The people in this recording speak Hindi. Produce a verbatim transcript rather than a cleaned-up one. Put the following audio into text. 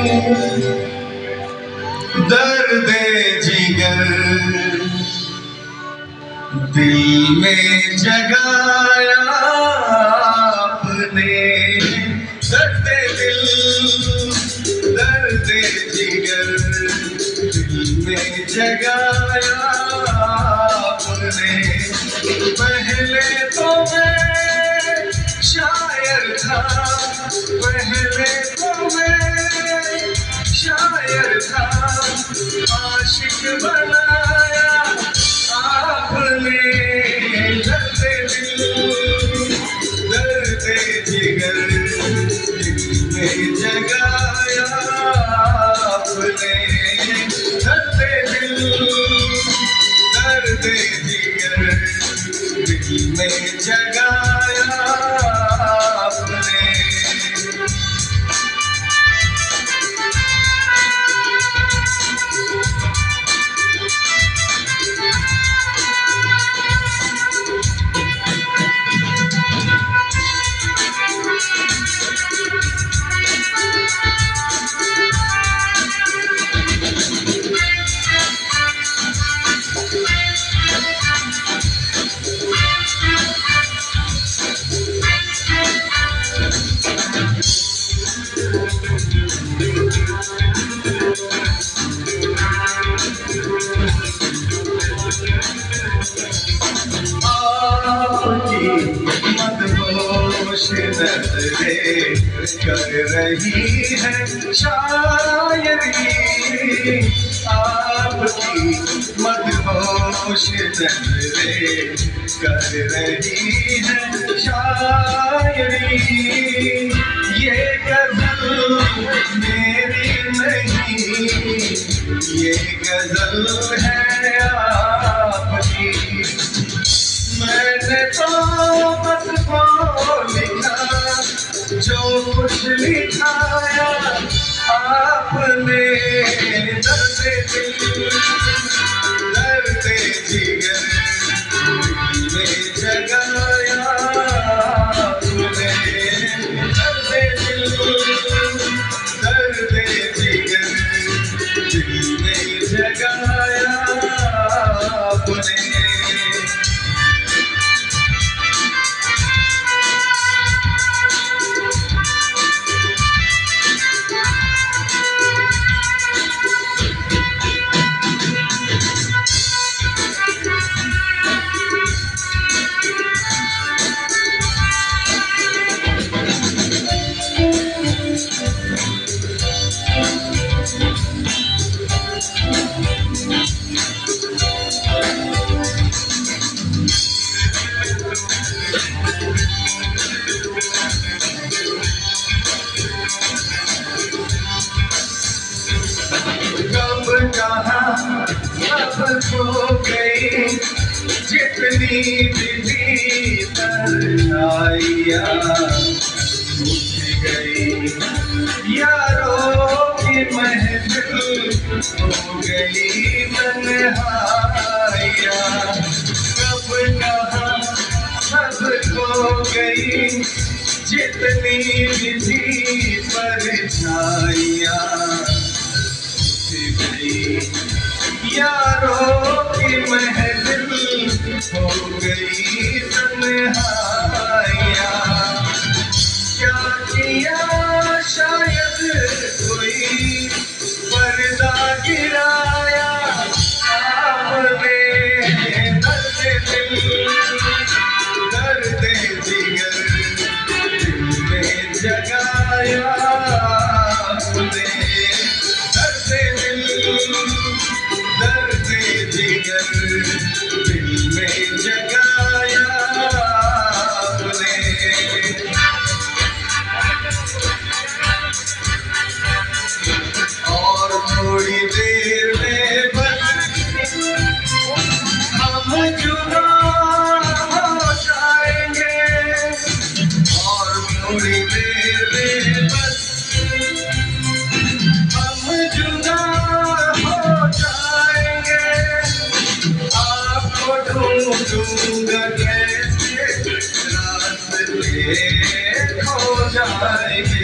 दर्द जिगर दिल में जगाया आपने, दर्द दिल दर्द जिगर दिल में जगाया आपने। पहले तो मैं शायर था, पहले तो मैं शायर था, आशिक बनाया आपने। दर्द दिल दर्द जिगर दिल में जगाया आपने, दर्द दिल दर्द जिगर दिल में जगाया आपने। आपकी मदहोश नज़रें कर रही है शायरी, आपकी मदहोश नज़रें कर रही है शायरी। ये गज़ल मेरी नहीं, ये गज़ल है आपकी। मैंने तो बस वो लिखा जो कुछ लिखाया आपने। दर्द दिल दर्द जिगर दिल में जगाया आपने, दर्द दिल दर्द जिगर दिल में जगाया आपने। कहाँ सब खो गई जितनी भी तन्हाइयाँ, उठ गई यारों की महफिल, हो गई तन्हाइयाँ। कब कहाँ सब खो गई जितनी भी परछाइयाँ, यारों की महफिल, हो गई तन्हाइयाँ। क्या किया शायद कोई पर्दा गिराया आपने। दर्द दिल दर्द जिगर दिल में जगाया आपने, दर्द दिल दर्द जिगर दिल में जगाया आपने। और थोड़ी देर में बस हम जुदा हो जाएंगे, और थोड़ी देर में बस हम जुदा हो जाएंगे। आपको ढूंढूंगा कैसे रास्ते खो जाएंगे।